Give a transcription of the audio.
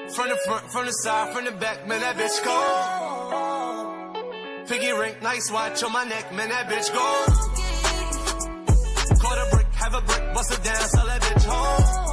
From the front, from the side, from the back, man, that bitch cold. Piggy ring, nice watch on my neck, man, that bitch gold. Caught a brick, have a brick, bust it down, sell that bitch home.